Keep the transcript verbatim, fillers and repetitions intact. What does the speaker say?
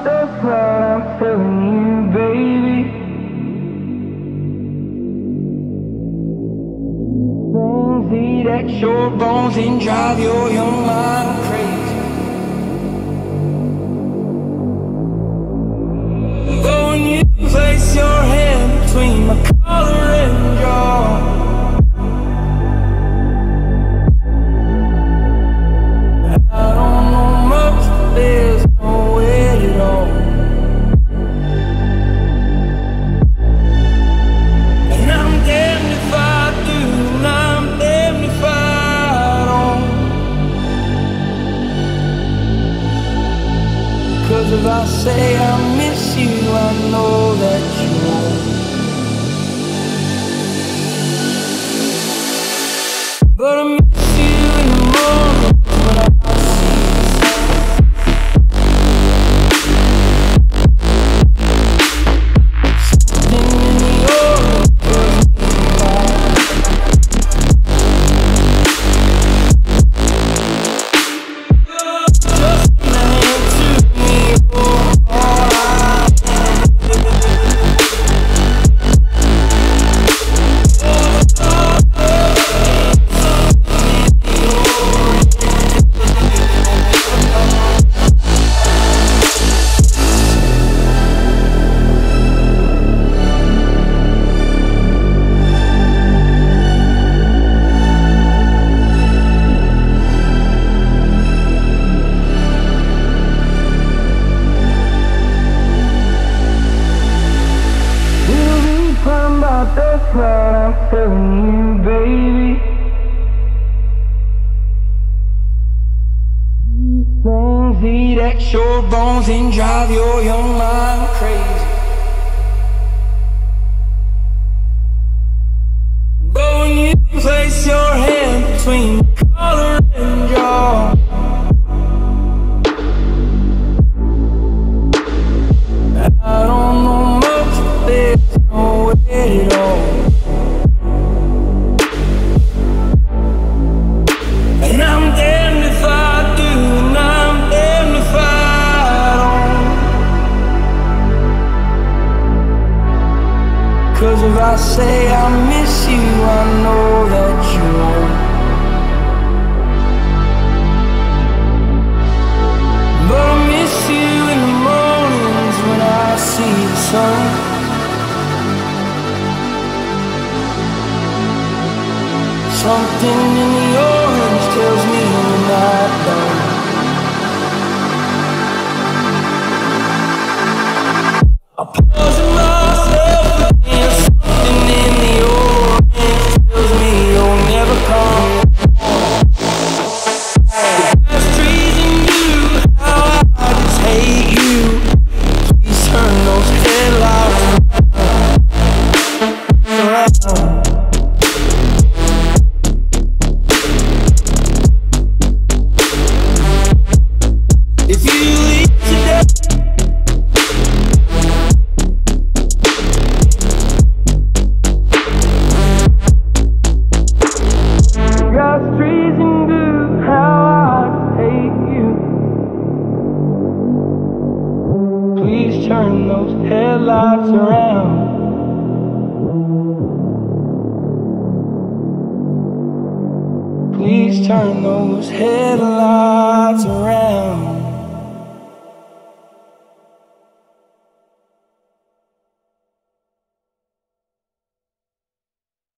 that's what I'm telling you, baby. Things eat at your bones and drive your young mind crazy. But when you place your hand between my collar and jaw, I don't know much, but there's no way at all. And I'm damned if I do, and I'm damned if I don't. 'Cause if I say I miss you, I know that you won't. But I miss you in the morning when I that's what I'm telling you, baby. Things eat at your bones and drive your young mind crazy. But when you place your hand between my collar and jaw, I don't know much, but there's no way at all. And I'm damned if I do, and I'm damned if I don't. 'Cause if I say I miss you, I know that you won't. But I miss you in the mornings when I see the sun. Something in the orange tells me we're not done. I pause myself again. Something in the orange tells me you'll never come. The grass, trees, and you, how I just hate you. Please turn those headlights around. If you leave today, grass, trees, and blue, how I hate you. Please turn those headlights around. Please turn those headlights around.